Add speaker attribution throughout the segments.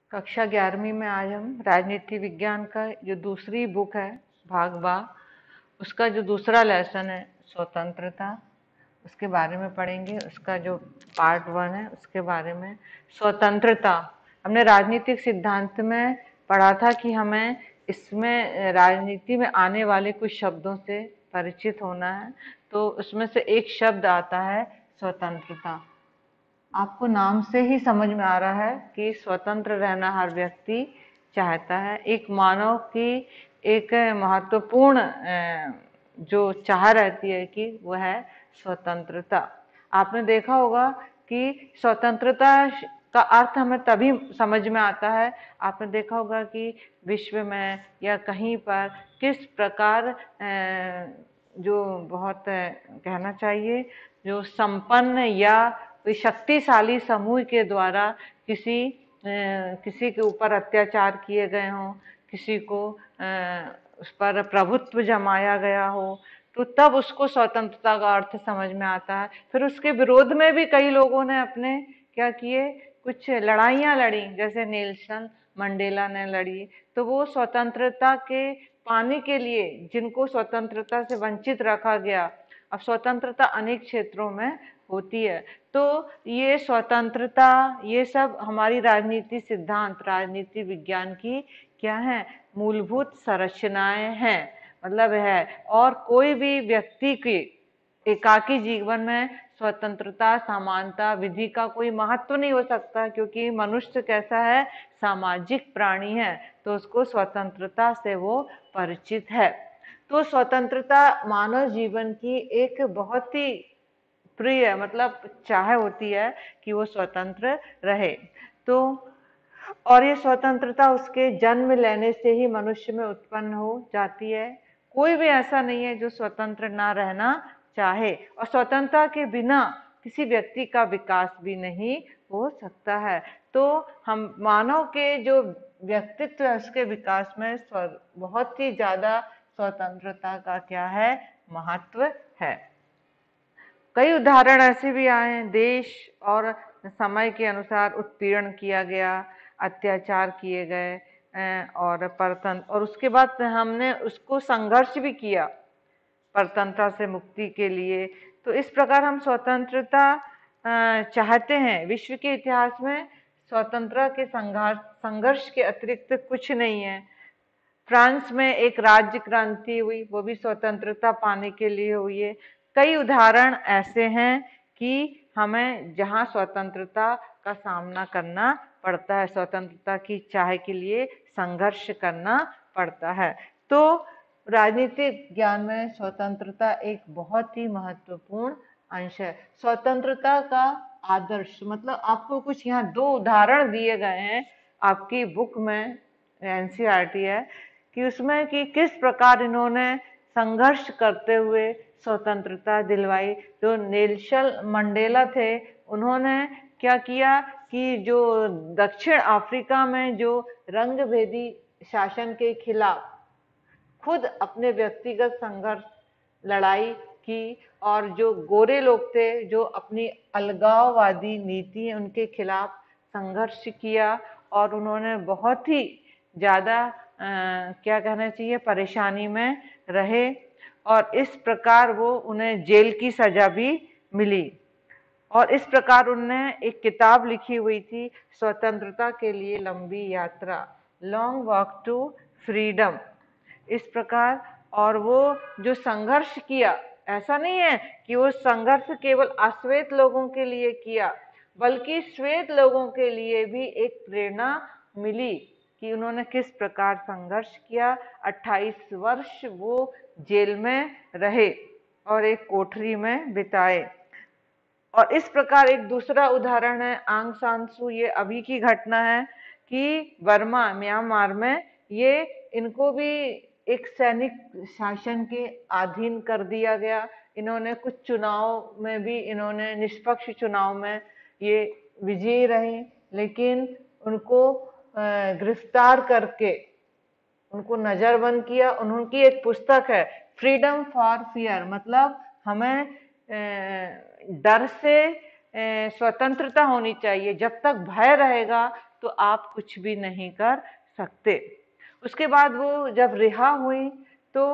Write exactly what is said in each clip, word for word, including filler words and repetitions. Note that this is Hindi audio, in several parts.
Speaker 1: कक्षा ग्यारहवीं में आज हम राजनीति विज्ञान का जो दूसरी बुक है भाग बा उसका जो दूसरा लेसन है स्वतंत्रता, उसके बारे में पढ़ेंगे। उसका जो पार्ट वन है उसके बारे में स्वतंत्रता। हमने राजनीतिक सिद्धांत में पढ़ा था कि हमें इसमें राजनीति में आने वाले कुछ शब्दों से परिचित होना है, तो उसमें से एक शब्द आता है स्वतंत्रता। आपको नाम से ही समझ में आ रहा है कि स्वतंत्र रहना हर व्यक्ति चाहता है। एक मानव की एक महत्वपूर्ण जो चाह रहती है कि वह है स्वतंत्रता। आपने देखा होगा कि स्वतंत्रता का अर्थ हमें तभी समझ में आता है, आपने देखा होगा कि विश्व में या कहीं पर किस प्रकार जो बहुत कहना चाहिए जो संपन्न या कोई शक्तिशाली समूह के द्वारा किसी किसी के ऊपर अत्याचार किए गए हों, किसी को उस पर प्रभुत्व जमाया गया हो, तो तब उसको स्वतंत्रता का अर्थ समझ में आता है। फिर उसके विरोध में भी कई लोगों ने अपने क्या किए, कुछ लड़ाइयाँ लड़ी, जैसे नेल्सन मंडेला ने लड़ी। तो वो स्वतंत्रता के पाने के लिए जिनको स्वतंत्रता से वंचित रखा गया, अब स्वतंत्रता अनेक क्षेत्रों में होती है, तो ये स्वतंत्रता ये सब हमारी राजनीति सिद्धांत राजनीति विज्ञान की क्या है, मूलभूत संरचनाएं हैं, मतलब है। और कोई भी व्यक्ति के एकाकी जीवन में स्वतंत्रता समानता विधि का कोई महत्व नहीं हो सकता, क्योंकि मनुष्य कैसा है, सामाजिक प्राणी है, तो उसको स्वतंत्रता से वो परिचित है। तो स्वतंत्रता मानव जीवन की एक बहुत ही प्रिय मतलब चाह होती है कि वो स्वतंत्र रहे। तो और ये स्वतंत्रता उसके जन्म लेने से ही मनुष्य में उत्पन्न हो जाती है। कोई भी ऐसा नहीं है जो स्वतंत्र ना रहना चाहे, और स्वतंत्रता के बिना किसी व्यक्ति का विकास भी नहीं हो सकता है। तो हम मानव के जो व्यक्तित्व है उसके विकास में बहुत ही ज्यादा स्वतंत्रता का क्या है, महत्व है। कई उदाहरण ऐसे भी आए हैं, देश और समय के अनुसार उत्पीड़न किया गया, अत्याचार किए गए और परतंत्र, और उसके बाद हमने उसको संघर्ष भी किया परतंत्रता से मुक्ति के लिए। तो इस प्रकार हम स्वतंत्रता चाहते हैं। विश्व के इतिहास में स्वतंत्रता के संघर्ष संघर्ष के अतिरिक्त कुछ नहीं है। फ्रांस में एक राज्य क्रांति हुई, वो भी स्वतंत्रता पाने के लिए हुई है। कई उदाहरण ऐसे हैं कि हमें जहां स्वतंत्रता का सामना करना पड़ता है, स्वतंत्रता की चाह के लिए संघर्ष करना पड़ता है। तो राजनीतिक ज्ञान में स्वतंत्रता एक बहुत ही महत्वपूर्ण अंश है। स्वतंत्रता का आदर्श मतलब आपको कुछ यहाँ दो उदाहरण दिए गए हैं आपकी बुक में, एनसीईआरटी है, कि उसमें कि किस प्रकार इन्होंने संघर्ष करते हुए स्वतंत्रता दिलवाई। जो नेल्सन मंडेला थे, उन्होंने क्या किया कि जो दक्षिण अफ्रीका में जो रंगभेदी शासन के खिलाफ खुद अपने व्यक्तिगत संघर्ष लड़ाई की, और जो गोरे लोग थे जो अपनी अलगाववादी नीति उनके खिलाफ संघर्ष किया, और उन्होंने बहुत ही ज्यादा क्या कहना चाहिए परेशानी में रहे, और इस प्रकार वो उन्हें जेल की सजा भी मिली। और इस प्रकार उन्होंने एक किताब लिखी हुई थी, स्वतंत्रता के लिए लंबी यात्रा, लॉन्ग वॉक टू फ्रीडम, इस प्रकार। और वो जो संघर्ष किया, ऐसा नहीं है कि वो संघर्ष केवल अश्वेत लोगों के लिए किया, बल्कि श्वेत लोगों के लिए भी एक प्रेरणा मिली कि उन्होंने किस प्रकार संघर्ष किया। अट्ठाईस वर्ष वो जेल में रहे और एक कोठरी में बिताए। और इस प्रकार एक दूसरा उदाहरण है आंग सान सू, ये अभी की घटना है कि बर्मा म्यांमार में ये इनको भी एक सैनिक शासन के अधीन कर दिया गया। इन्होंने कुछ चुनाव में भी इन्होंने निष्पक्ष चुनाव में ये विजयी रहे, लेकिन उनको गिरफ्तार करके उनको नजरबंद किया। उनकी एक पुस्तक है फ्रीडम फॉर फियर, मतलब हमें डर से स्वतंत्रता होनी चाहिए। जब तक भय रहेगा तो आप कुछ भी नहीं कर सकते। उसके बाद वो जब रिहा हुई तो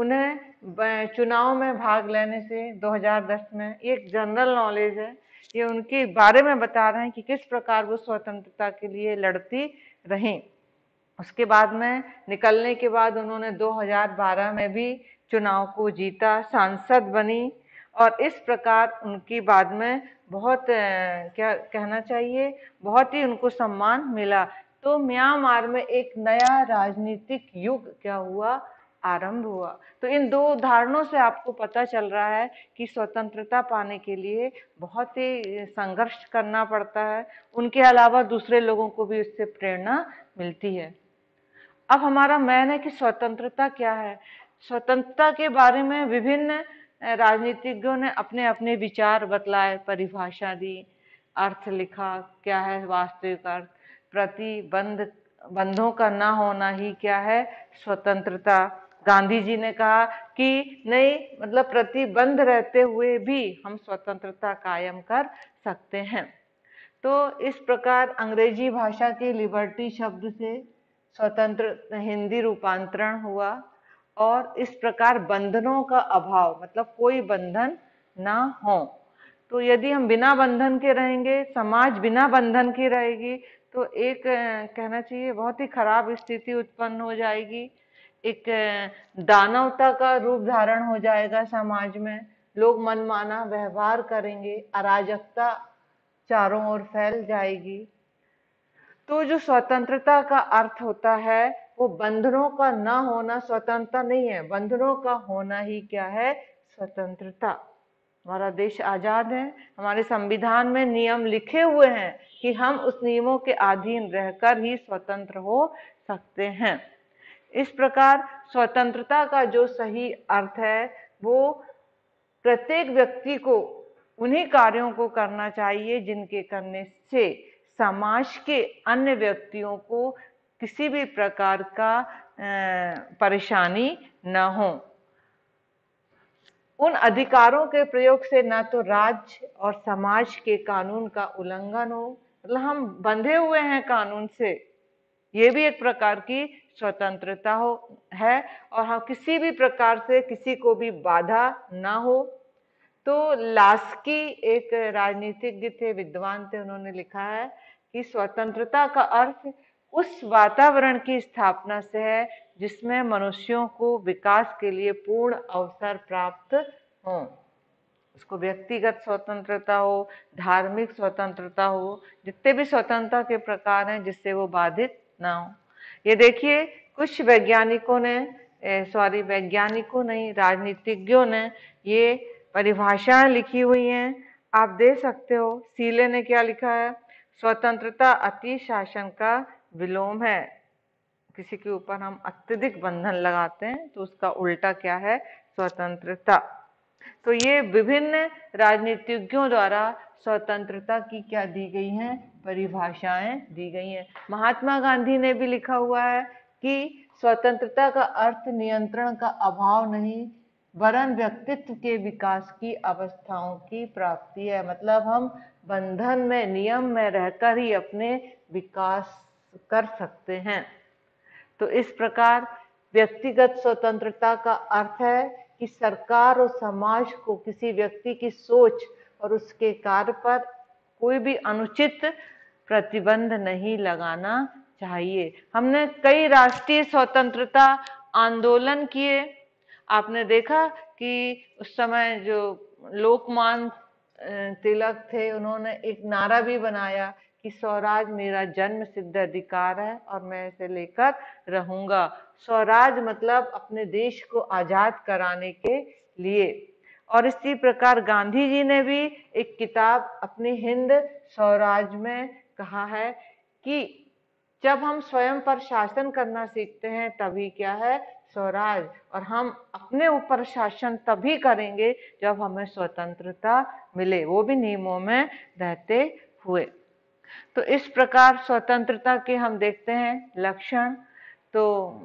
Speaker 1: उन्हें चुनाव में भाग लेने से दो हज़ार दस में, एक जनरल नॉलेज है, ये उनके बारे में बता रहे हैं कि किस प्रकार वो स्वतंत्रता के लिए लड़ती रहीं। उसके बाद में निकलने के बाद उन्होंने दो हज़ार बारह में भी चुनाव को जीता, सांसद बनी और इस प्रकार उनकी बाद में बहुत क्या कहना चाहिए, बहुत ही उनको सम्मान मिला। तो म्यांमार में एक नया राजनीतिक युग क्या हुआ, आरंभ हुआ। तो इन दो उदाहरणों से आपको पता चल रहा है कि स्वतंत्रता पाने के लिए बहुत ही संघर्ष करना पड़ता है, उनके अलावा दूसरे लोगों को भी उससे प्रेरणा मिलती है। अब हमारा मैन है कि स्वतंत्रता क्या है। स्वतंत्रता के बारे में विभिन्न राजनीतिज्ञों ने अपने अपने विचार बतलाए, परिभाषा दी, अर्थ लिखा, क्या है वास्तविक अर्थ, प्रतिबंध बंधों का ना होना ही क्या है स्वतंत्रता। गांधी जी ने कहा कि नहीं, मतलब प्रतिबंध रहते हुए भी हम स्वतंत्रता कायम कर सकते हैं। तो इस प्रकार अंग्रेजी भाषा के लिबर्टी शब्द से स्वतंत्र हिंदी रूपांतरण हुआ और इस प्रकार बंधनों का अभाव, मतलब कोई बंधन ना हो। तो यदि हम बिना बंधन के रहेंगे, समाज बिना बंधन की रहेगी, तो एक कहना चाहिए बहुत ही खराब स्थिति उत्पन्न हो जाएगी। एक दानवता का रूप धारण हो जाएगा समाज में, लोग मनमाना व्यवहार करेंगे, अराजकता चारों ओर फैल जाएगी। तो जो स्वतंत्रता का अर्थ होता है वो बंधनों का ना होना स्वतंत्रता नहीं है, बंधनों का होना ही क्या है स्वतंत्रता। हमारा देश आजाद है, हमारे संविधान में नियम लिखे हुए हैं कि हम उस नियमों के अधीन रहकर ही स्वतंत्र हो सकते हैं। इस प्रकार स्वतंत्रता का जो सही अर्थ है वो प्रत्येक व्यक्ति को उन्हीं कार्यों को करना चाहिए जिनके करने से समाज के अन्य व्यक्तियों को किसी भी प्रकार का परेशानी न हो। उन अधिकारों के प्रयोग से ना तो राज्य और समाज के कानून का उल्लंघन हो, मतलब हम बंधे हुए हैं कानून से, ये भी एक प्रकार की स्वतंत्रता हो है, और हम किसी भी प्रकार से किसी को भी बाधा ना हो। तो लास्की एक राजनीतिज्ञ थे, विद्वान थे, उन्होंने लिखा है कि स्वतंत्रता का अर्थ उस वातावरण की स्थापना से है जिसमें मनुष्यों को विकास के लिए पूर्ण अवसर प्राप्त हो। उसको व्यक्तिगत स्वतंत्रता हो, धार्मिक स्वतंत्रता हो, जितने भी स्वतंत्रता के प्रकार हैं जिससे वो बाधित ना हो। ये देखिए कुछ वैज्ञानिकों ने सॉरी वैज्ञानिकों नहीं राजनीतिज्ञों ने ये परिभाषाएं लिखी हुई हैं, आप दे सकते हो। सीले ने क्या लिखा है, स्वतंत्रता अति शासन का विलोम है। किसी के ऊपर हम अत्यधिक बंधन लगाते हैं तो उसका उल्टा क्या है, स्वतंत्रता। तो ये विभिन्न राजनीतिज्ञों द्वारा स्वतंत्रता की क्या दी गई हैं, परिभाषाएं दी गई हैं। महात्मा गांधी ने भी लिखा हुआ है कि स्वतंत्रता का अर्थ नियंत्रण का अभाव नहीं वरन व्यक्तित्व के विकास की अवस्थाओं की प्राप्ति है। मतलब हम बंधन में, नियम में रहकर ही अपने विकास कर सकते हैं। तो इस प्रकार व्यक्तिगत स्वतंत्रता का अर्थ है कि सरकार और समाज को किसी व्यक्ति की सोच और उसके कार्य पर कोई भी अनुचित प्रतिबंध नहीं लगाना चाहिए। हमने कई राष्ट्रीय स्वतंत्रता आंदोलन किए। आपने देखा कि उस समय जो लोकमान्य तिलक थे, उन्होंने एक नारा भी बनाया कि स्वराज मेरा जन्म सिद्ध अधिकार है और मैं इसे लेकर रहूंगा। स्वराज मतलब अपने देश को आजाद कराने के लिए। और इसी प्रकार गांधी जी ने भी एक किताब अपनी हिंद स्वराज में कहा है कि जब हम स्वयं पर शासन करना सीखते हैं तभी क्या है, स्वराज। और हम अपने ऊपर शासन तभी करेंगे जब हमें स्वतंत्रता मिले, वो भी नियमों में रहते हुए। तो इस प्रकार स्वतंत्रता के हम देखते हैं लक्षण। तो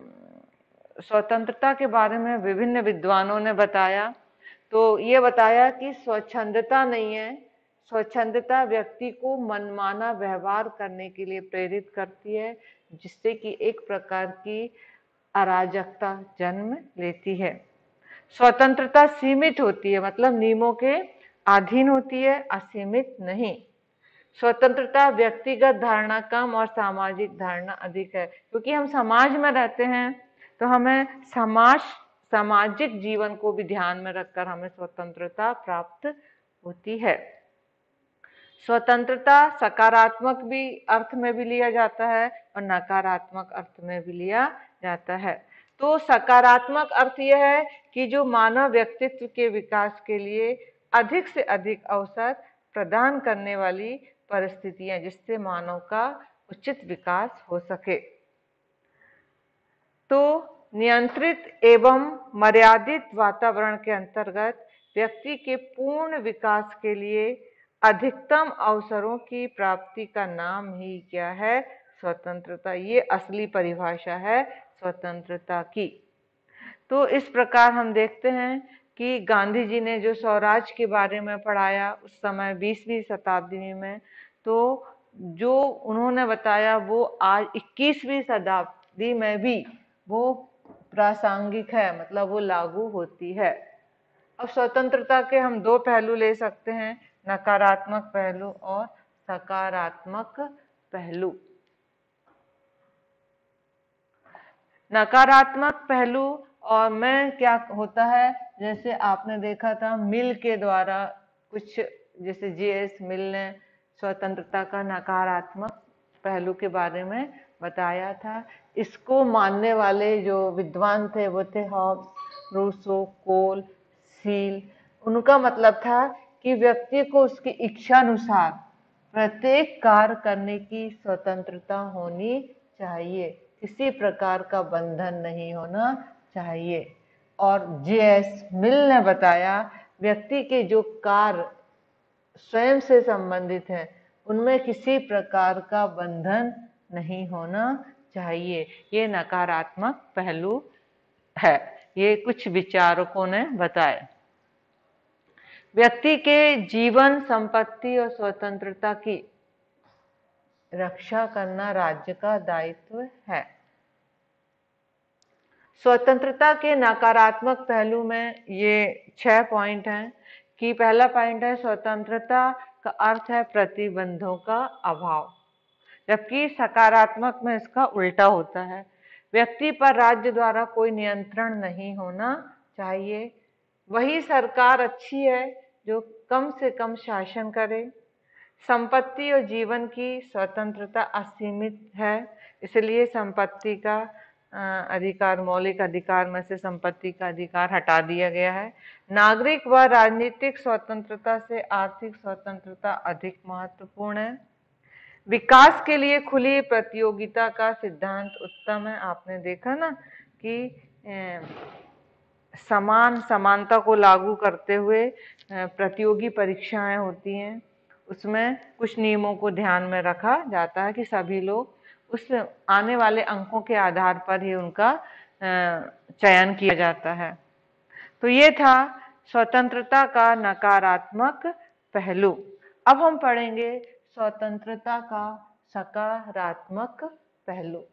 Speaker 1: स्वतंत्रता के बारे में विभिन्न विद्वानों ने बताया। तो ये बताया कि स्वच्छंदता नहीं है, स्वच्छंदता व्यक्ति को मनमाना व्यवहार करने के लिए प्रेरित करती है, जिससे कि एक प्रकार की अराजकता जन्म लेती है। स्वतंत्रता सीमित होती है, मतलब नियमों के अधीन होती है, असीमित नहीं। स्वतंत्रता व्यक्तिगत धारणा कम और सामाजिक धारणा अधिक है, क्योंकि हम समाज में रहते हैं तो हमें समाज सामाजिक जीवन को भी ध्यान में रखकर हमें स्वतंत्रता प्राप्त होती है। स्वतंत्रता सकारात्मक भी अर्थ में भी लिया जाता है और नकारात्मक अर्थ में भी लिया जाता है। तो सकारात्मक अर्थ यह है कि जो मानव व्यक्तित्व के विकास के लिए अधिक से अधिक अवसर प्रदान करने वाली परिस्थितियां, जिससे मानव का उचित विकास हो सके। तो नियंत्रित एवं मर्यादित वातावरण के अंतर्गत व्यक्ति के पूर्ण विकास के लिए अधिकतम अवसरों की प्राप्ति का नाम ही क्या है? स्वतंत्रता। ये असली परिभाषा है स्वतंत्रता की। तो इस प्रकार हम देखते हैं कि गांधी जी ने जो स्वराज के बारे में पढ़ाया उस समय बीसवीं शताब्दी में, तो जो उन्होंने बताया वो आज इक्कीसवीं शताब्दी में भी वो प्रासंगिक है, मतलब वो लागू होती है। अब स्वतंत्रता के हम दो पहलू ले सकते हैं, नकारात्मक पहलू और सकारात्मक पहलू। नकारात्मक पहलू और में क्या होता है, जैसे आपने देखा था मिल के द्वारा कुछ, जैसे जे एस मिल ने स्वतंत्रता का नकारात्मक पहलू के बारे में बताया था। इसको मानने वाले जो विद्वान थे वो थे हॉब्स, रूसो, कोल, सील। उनका मतलब था कि व्यक्ति को उसकी इच्छा अनुसार प्रत्येक कार्य करने की स्वतंत्रता होनी चाहिए, किसी प्रकार का बंधन नहीं होना चाहिए। और जे एस मिल ने बताया व्यक्ति के जो कार्य स्वयं से संबंधित हैं उनमें किसी प्रकार का बंधन नहीं होना चाहिए। ये नकारात्मक पहलू है, ये कुछ विचारकों ने बताया। व्यक्ति के जीवन, संपत्ति और स्वतंत्रता की रक्षा करना राज्य का दायित्व है। स्वतंत्रता के नकारात्मक पहलू में ये छह पॉइंट हैं कि पहला पॉइंट है स्वतंत्रता का अर्थ है प्रतिबंधों का अभाव, जबकि सकारात्मक में इसका उल्टा होता है। व्यक्ति पर राज्य द्वारा कोई नियंत्रण नहीं होना चाहिए। वही सरकार अच्छी है जो कम से कम शासन करे। संपत्ति और जीवन की स्वतंत्रता असीमित है, इसलिए संपत्ति का अधिकार, मौलिक अधिकार में से संपत्ति का अधिकार हटा दिया गया है। नागरिक व राजनीतिक स्वतंत्रता से आर्थिक स्वतंत्रता अधिक महत्वपूर्ण है। विकास के लिए खुली प्रतियोगिता का सिद्धांत उत्तम है। आपने देखा ना कि ए, समान समानता को लागू करते हुए प्रतियोगी परीक्षाएं होती हैं, उसमें कुछ नियमों को ध्यान में रखा जाता है कि सभी लोग उस आने वाले अंकों के आधार पर ही उनका चयन किया जाता है। तो ये था स्वतंत्रता का नकारात्मक पहलू। अब हम पढ़ेंगे स्वतंत्रता का सकारात्मक पहलू।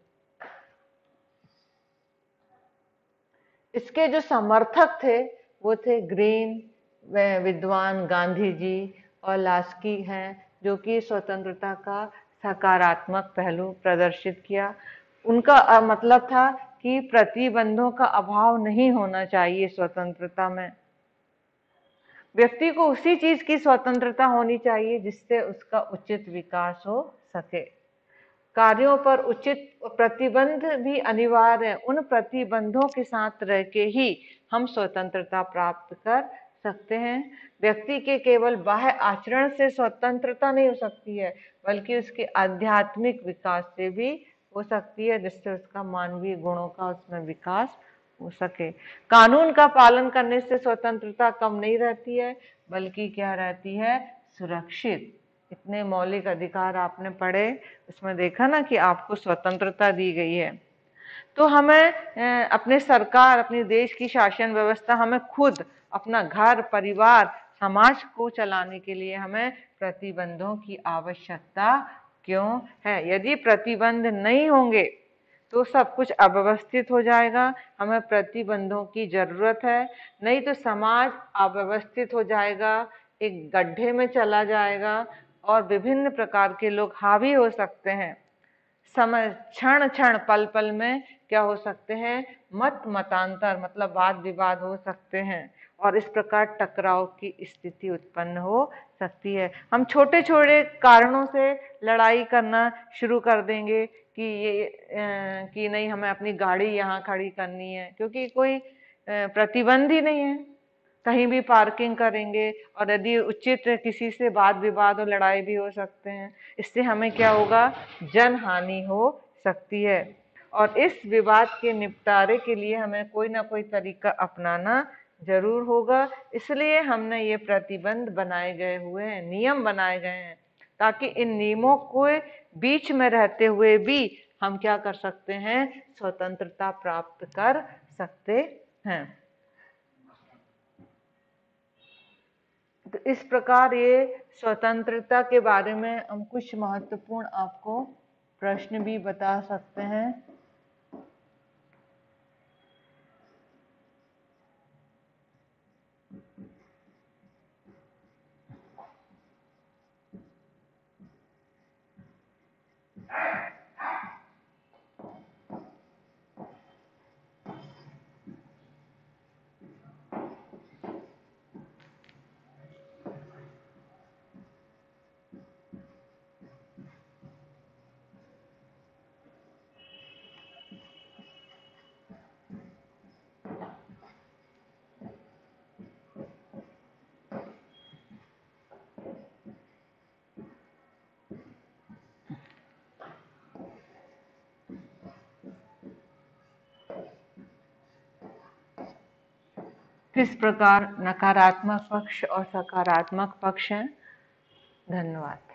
Speaker 1: इसके जो समर्थक थे वो थे ग्रीन, विद्वान गांधी जी और लास्की हैं, जो कि स्वतंत्रता का सकारात्मक पहलू प्रदर्शित किया। उनका मतलब था कि प्रतिबंधों का अभाव नहीं होना चाहिए स्वतंत्रता में। व्यक्ति को उसी चीज की स्वतंत्रता होनी चाहिए जिससे उसका उचित विकास हो सके। कार्यों पर उचित प्रतिबंध भी अनिवार्य है। उन प्रतिबंधों के साथ रह के ही हम स्वतंत्रता प्राप्त कर सकते हैं। व्यक्ति के केवल बाह्य आचरण से स्वतंत्रता नहीं हो सकती है, बल्कि उसके आध्यात्मिक विकास से भी हो सकती है, जिससे उसका मानवीय गुणों का उसमें विकास हो सके। कानून का पालन करने से स्वतंत्रता कम नहीं रहती है, बल्कि क्या रहती है? सुरक्षित। इतने मौलिक अधिकार आपने पढ़े, उसमें देखा ना कि आपको स्वतंत्रता दी गई है। तो हमें अपने सरकार, अपने देश की शासन व्यवस्था, हमें खुद अपना घर, परिवार, समाज को चलाने के लिए हमें प्रतिबंधों की आवश्यकता क्यों है। यदि प्रतिबंध नहीं होंगे तो सब कुछ अव्यवस्थित हो जाएगा, हमें प्रतिबंधों की जरूरत है, नहीं तो समाज अव्यवस्थित हो जाएगा, एक गड्ढे में चला जाएगा और विभिन्न प्रकार के लोग हावी हो सकते हैं। समय क्षण क्षण पल पल में क्या हो सकते हैं, मत मतांतर मतलब वाद विवाद हो सकते हैं और इस प्रकार टकराव की स्थिति उत्पन्न हो सकती है। हम छोटे छोटे कारणों से लड़ाई करना शुरू कर देंगे कि ये कि नहीं हमें अपनी गाड़ी यहाँ खड़ी करनी है, क्योंकि कोई प्रतिबंध ही नहीं है, कहीं भी पार्किंग करेंगे और यदि उचित किसी से वाद विवाद और लड़ाई भी हो सकते हैं। इससे हमें क्या होगा, जन हानि हो सकती है और इस विवाद के निपटारे के लिए हमें कोई ना कोई तरीका अपनाना जरूर होगा। इसलिए हमने ये प्रतिबंध बनाए गए हुए हैं, नियम बनाए गए हैं, ताकि इन नियमों को बीच में रहते हुए भी हम क्या कर सकते हैं, स्वतंत्रता प्राप्त कर सकते हैं। तो इस प्रकार ये स्वतंत्रता के बारे में हम कुछ महत्वपूर्ण आपको प्रश्न भी बता सकते हैं। किस प्रकार नकारात्मक पक्ष और सकारात्मक पक्ष हैं। धन्यवाद।